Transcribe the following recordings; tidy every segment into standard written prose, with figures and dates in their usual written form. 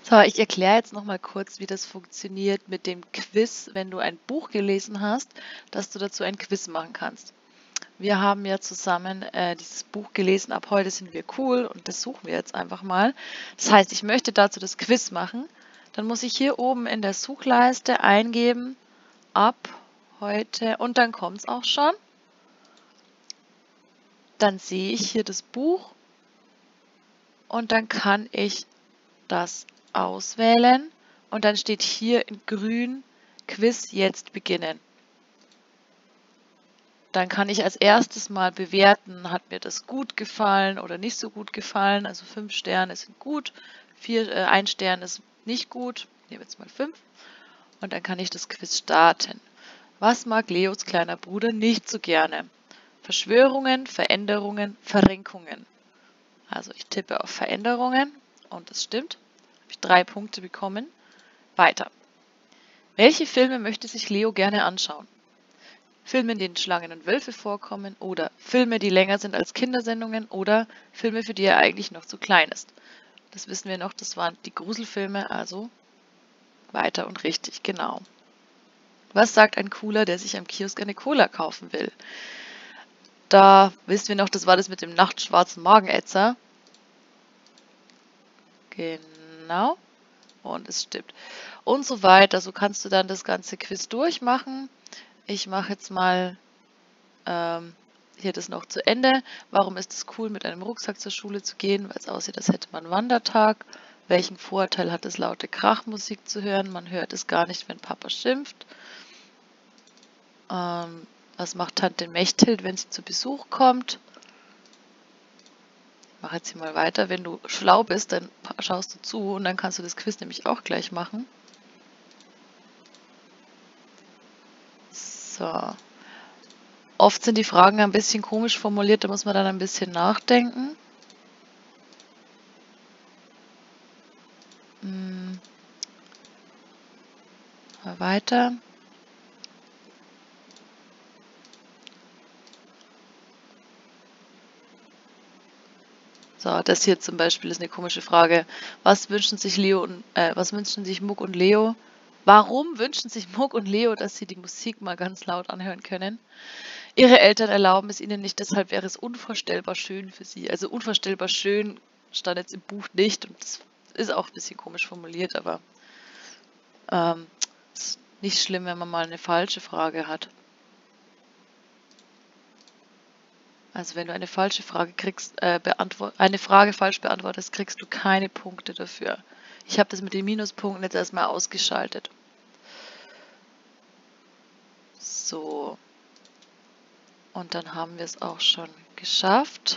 So, ich erkläre jetzt noch mal kurz, wie das funktioniert mit dem Quiz, wenn du ein Buch gelesen hast, dass du dazu ein Quiz machen kannst. Wir haben ja zusammen dieses Buch gelesen, ab heute sind wir cool und das suchen wir jetzt einfach mal. Das heißt, ich möchte dazu das Quiz machen. Dann muss ich hier oben in der Suchleiste eingeben, ab heute und dann kommt es auch schon. Dann sehe ich hier das Buch und dann kann ich das auswählen und dann steht hier in grün Quiz jetzt beginnen. Dann kann ich als erstes mal bewerten, hat mir das gut gefallen oder nicht so gut gefallen. Also 5 Sterne sind gut, 1 Stern ist nicht gut. Ich nehme jetzt mal 5 und dann kann ich das Quiz starten. Was mag Leos kleiner Bruder nicht so gerne? Verschwörungen, Veränderungen, Verrenkungen. Also ich tippe auf Veränderungen und das stimmt. Habe ich 3 Punkte bekommen. Weiter. Welche Filme möchte sich Leo gerne anschauen? Filme, in denen Schlangen und Wölfe vorkommen oder Filme, die länger sind als Kindersendungen oder Filme, für die er eigentlich noch zu klein ist. Das wissen wir noch, das waren die Gruselfilme, also weiter und richtig, genau. Was sagt ein Cooler, der sich am Kiosk eine Cola kaufen will? Da wissen wir noch, das war das mit dem nachtschwarzen Magenätzer. Genau. Und es stimmt. Und so weiter. So kannst du dann das ganze Quiz durchmachen. Ich mache jetzt mal hier das noch zu Ende. Warum ist es cool, mit einem Rucksack zur Schule zu gehen? Weil es aussieht, als hätte man Wandertag. Welchen Vorteil hat es, laute Krachmusik zu hören? Man hört es gar nicht, wenn Papa schimpft. Was macht Tante Mechthild, wenn sie zu Besuch kommt? Ich mache jetzt hier mal weiter. Wenn du schlau bist, dann schaust du zu und dann kannst du das Quiz nämlich auch gleich machen. So. Oft sind die Fragen ein bisschen komisch formuliert, da muss man dann ein bisschen nachdenken. Mal weiter. So, das hier zum Beispiel ist eine komische Frage. Was wünschen sich Muck und Leo? Warum wünschen sich Muck und Leo, dass sie die Musik mal ganz laut anhören können? Ihre Eltern erlauben es ihnen nicht, deshalb wäre es unvorstellbar schön für sie. Also unvorstellbar schön stand jetzt im Buch nicht und das ist auch ein bisschen komisch formuliert, aber ist nicht schlimm, wenn man mal eine falsche Frage hat. Also wenn du eine falsche Frage kriegst, eine Frage falsch beantwortest, kriegst du keine Punkte dafür. Ich habe das mit den Minuspunkten jetzt erstmal ausgeschaltet. So. Und dann haben wir es auch schon geschafft.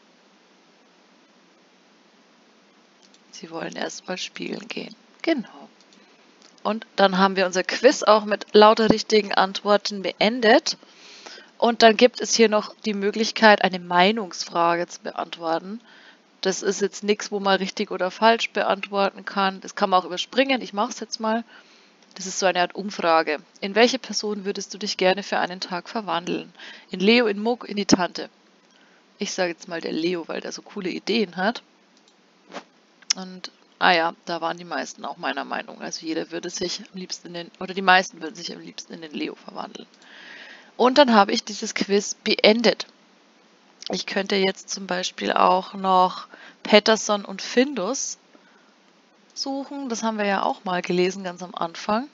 Sie wollen erstmal spielen gehen. Genau. Und dann haben wir unser Quiz auch mit lauter richtigen Antworten beendet. Und dann gibt es hier noch die Möglichkeit, eine Meinungsfrage zu beantworten. Das ist jetzt nichts, wo man richtig oder falsch beantworten kann. Das kann man auch überspringen. Ich mache es jetzt mal. Das ist so eine Art Umfrage. In welche Person würdest du dich gerne für einen Tag verwandeln? In Leo, in Muck, in die Tante? Ich sage jetzt mal der Leo, weil der so coole Ideen hat. Und, ja, da waren die meisten auch meiner Meinung. Also jeder würde sich am liebsten die meisten würden sich am liebsten in den Leo verwandeln. Und dann habe ich dieses Quiz beendet. Ich könnte jetzt zum Beispiel auch noch Patterson und Findus suchen. Das haben wir ja auch mal gelesen, ganz am Anfang.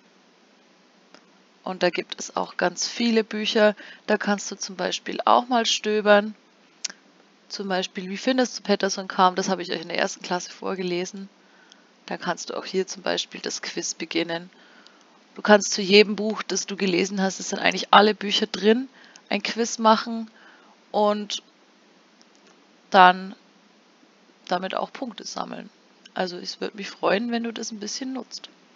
Und da gibt es auch ganz viele Bücher. Da kannst du zum Beispiel auch mal stöbern. Zum Beispiel, wie Findus zu Patterson kam, das habe ich euch in der 1. Klasse vorgelesen. Da kannst du auch hier zum Beispiel das Quiz beginnen. Du kannst zu jedem Buch, das du gelesen hast, es sind eigentlich alle Bücher drin, ein Quiz machen und dann damit auch Punkte sammeln. Also es würde mich freuen, wenn du das ein bisschen nutzt.